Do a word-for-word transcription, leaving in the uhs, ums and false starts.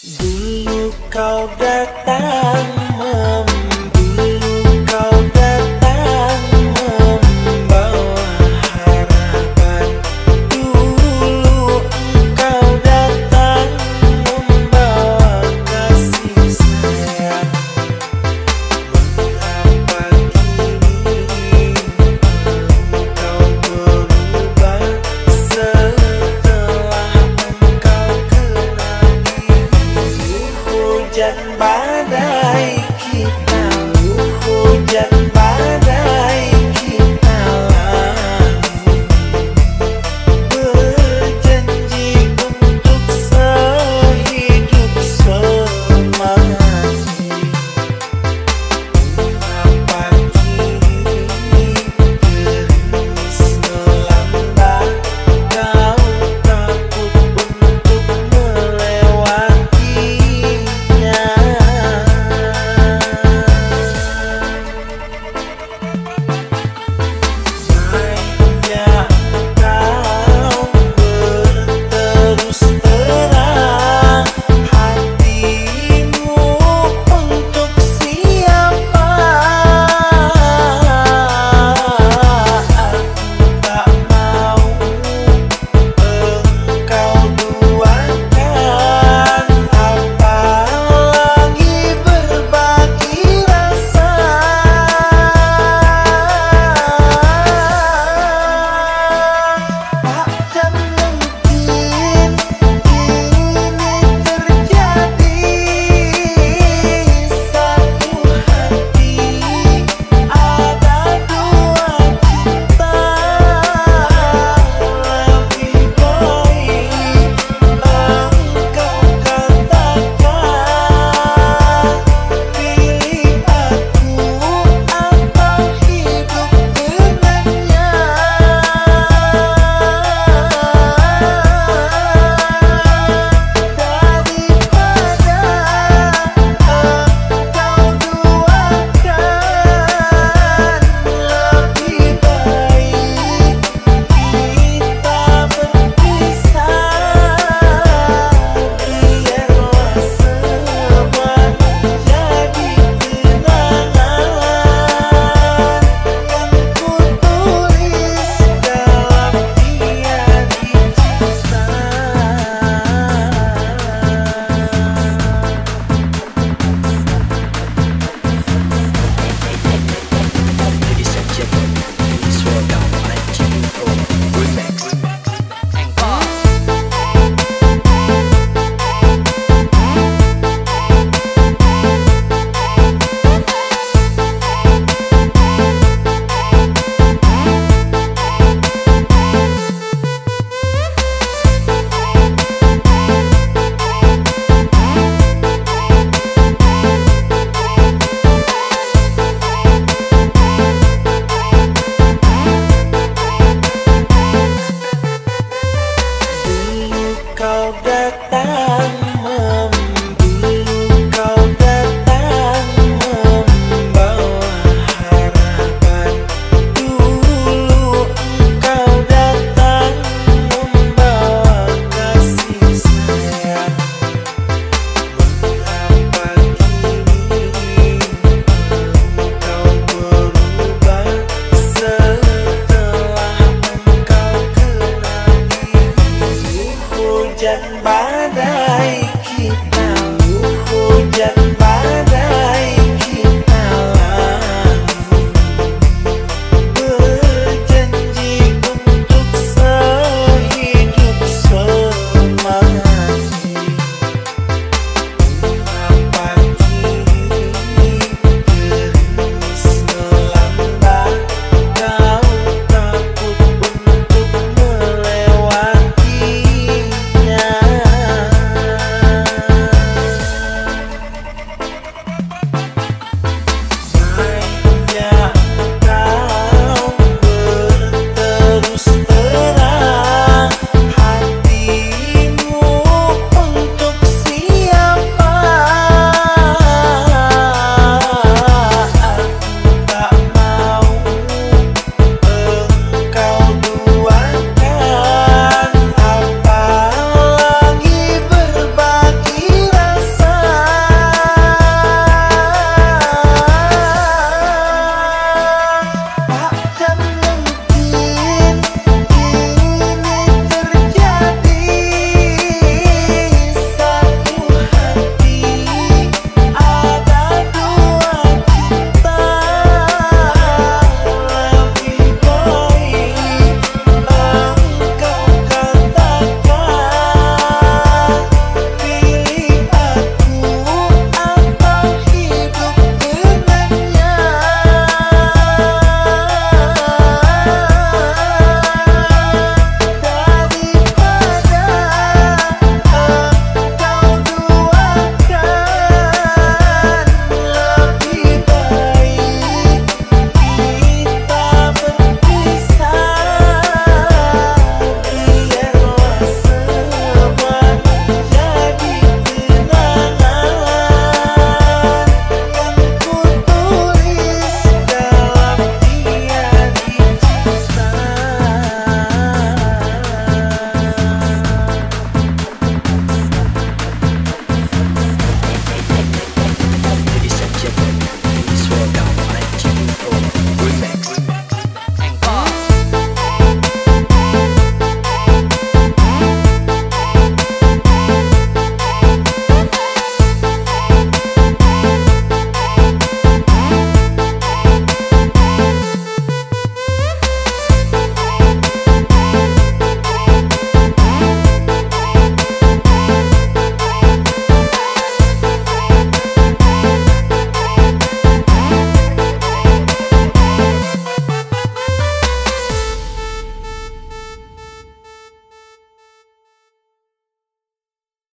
Dulu kau datang mem, dulu kau datang membawa harapan. Dulu engkau datang membawa kasih sayang. Mengapa kini engkau berubah setelah engkau kenali hujan badai kita, hujan badai kita lalui, berjanji untuk sehidup semati. Mengapa kini gerimis melanda, kau takut untuk melewatinya. Baiknya engkau berterus terang hatimu untuk siapa. Aku tak mau engkau duakan, apalagi berbagi rasa. Takkan mungkin ini terjadi. Satu hati ada dua cinta. Lebih baik engkau katakan, pilih aku atau hidup dengannya. Daripada engkau duakan, lebih baik kita berpisah. Biarlah semua jadi kenangan yang kutulis dalam diari cinta. Ladies and gentlemen, please welcome my Jimmy Pro Remix. Dulu kau datang mem, dulu kau datang membawa harapan. Dulu engkau datang membawa kasih sayang. Mengapa kini engkau berubah setelah engkau kenali hujan badai